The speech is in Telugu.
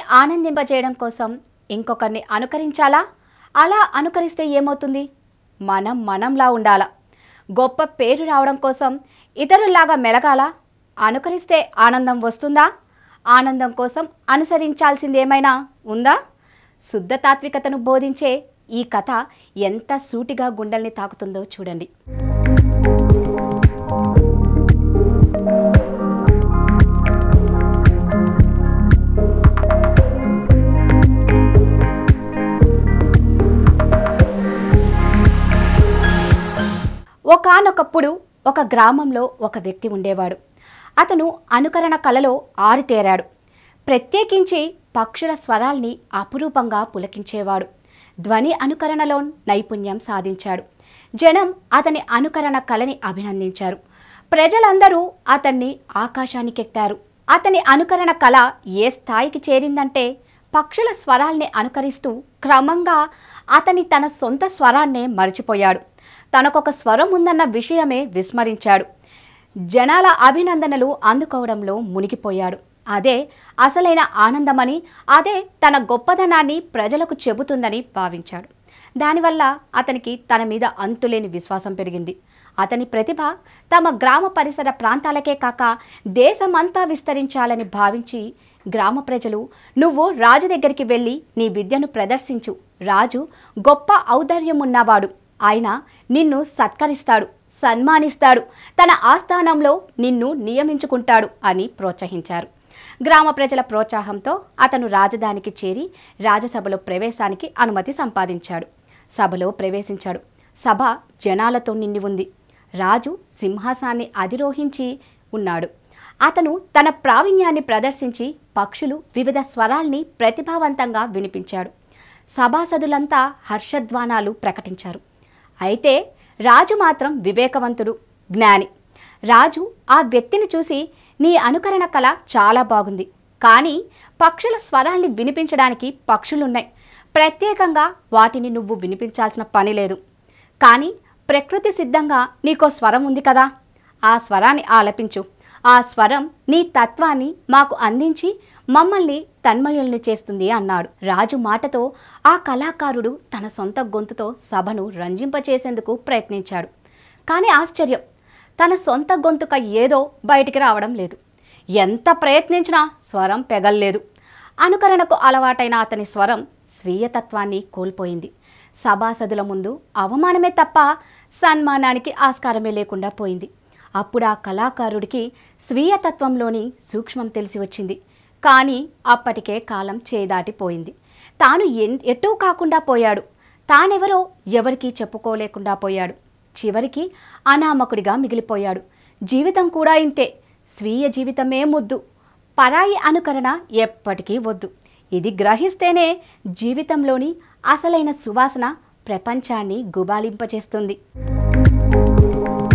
ఆనందింపజేయడం కోసం ఇంకొకరిని అనుకరించాలా? అలా అనుకరిస్తే ఏమవుతుంది? మనంలా ఉండాలా? గొప్ప పేరు రావడం కోసం ఇతరుల్లాగా మెలగాలా? అనుకరిస్తే ఆనందం వస్తుందా? ఆనందం కోసం అనుసరించాల్సింది ఏమైనా ఉందా? శుద్ధ తాత్వికతను బోధించే ఈ కథ ఎంత సూటిగా గుండెల్ని తాకుతుందో చూడండి. ఒకానొకప్పుడు ఒక గ్రామంలో ఒక వ్యక్తి ఉండేవాడు. అతను అనుకరణ కళలో ఆరితేరాడు. ప్రత్యేకించి పక్షుల స్వరాల్ని అపురూపంగా పులకించేవాడు. ధ్వని అనుకరణలో నైపుణ్యం సాధించాడు. జనం అతని అనుకరణ కళని అభినందించారు. ప్రజలందరూ అతన్ని ఆకాశానికెత్తారు. అతని అనుకరణ కళ ఏ స్థాయికి చేరిందంటే పక్షుల స్వరాల్ని అనుకరిస్తూ క్రమంగా తన సొంత స్వరాన్నే మర్చిపోయాడు. తనకొక స్వరం ఉందన్న విషయమే విస్మరించాడు. జనాల అభినందనలు అందుకోవడంలో మునిగిపోయాడు. అదే అసలైన ఆనందమని, అదే తన గొప్పదనాన్ని ప్రజలకు చెబుతుందని భావించాడు. దానివల్ల అతనికి తన మీద అంతులేని విశ్వాసం పెరిగింది. అతని ప్రతిభ తమ గ్రామ పరిసర ప్రాంతాలకే కాక దేశమంతా విస్తరించాలని భావించి గ్రామ ప్రజలు, నువ్వు రాజు దగ్గరికి వెళ్ళి నీ విద్యను ప్రదర్శించు. రాజు గొప్ప ఔదార్యం ఉన్నవాడు. ఆయన నిన్ను సత్కరిస్తాడు, సన్మానిస్తాడు, తన ఆస్థానంలో నిన్ను నియమించుకుంటాడు అని ప్రోత్సహించారు. గ్రామ ప్రజల ప్రోత్సాహంతో అతను రాజధానికి చేరి రాజసభలో ప్రవేశానికి అనుమతి సంపాదించాడు. సభలో ప్రవేశించాడు. సభ జనాలతో నిండి ఉంది. రాజు సింహాసాన్ని అధిరోహించి ఉన్నాడు. అతను తన ప్రావీణ్యాన్ని ప్రదర్శించి పక్షులు వివిధ స్వరాల్ని ప్రతిభావంతంగా వినిపించాడు. సభాసదులంతా హర్షధ్వానాలు ప్రకటించారు. అయితే రాజు మాత్రం వివేకవంతుడు, జ్ఞాని. రాజు ఆ వ్యక్తిని చూసి, నీ అనుకరణ కళ చాలా బాగుంది, కానీ పక్షుల స్వరాల్ని వినిపించడానికి పక్షులున్నాయి. ప్రత్యేకంగా వాటిని నువ్వు వినిపించాల్సిన పని లేదు. కానీ ప్రకృతి సిద్ధంగా నీకో స్వరం ఉంది కదా, ఆ స్వరాన్ని ఆలపించు. ఆ స్వరం నీ తత్వాన్ని మాకు అందించి మమ్మల్ని తన్మయుల్ని చేస్తుంది అన్నాడు. రాజు మాటతో ఆ కళాకారుడు తన సొంత గొంతుతో సభను రంజింపచేసేందుకు ప్రయత్నించాడు. కానీ ఆశ్చర్యం, తన సొంత గొంతుక ఏదో బయటికి రావడం లేదు. ఎంత ప్రయత్నించినా స్వరం పెగల్లేదు. అనుకరణకు అలవాటైన అతని స్వరం స్వీయతత్వాన్ని కోల్పోయింది. సభాసదుల ముందు అవమానమే తప్ప సన్మానానికి ఆస్కారమే లేకుండా పోయింది. అప్పుడు ఆ కళాకారుడికి స్వీయతత్వంలోని సూక్ష్మం తెలిసి వచ్చింది. కానీ అప్పటికే కాలం చేదాటిపోయింది. తాను ఎటూ కాకుండా పోయాడు. తానెవరో ఎవరికీ చెప్పుకోలేకుండా పోయాడు. చివరికి అనామకుడిగా మిగిలిపోయాడు. జీవితం కూడా ఇంతే. స్వీయ జీవితమే ముద్దు, పరాయి అనుకరణ ఎప్పటికీ వద్దు. ఇది గ్రహిస్తేనే జీవితంలోని అసలైన సువాసన ప్రపంచాన్ని గుబాళింపచేస్తుంది.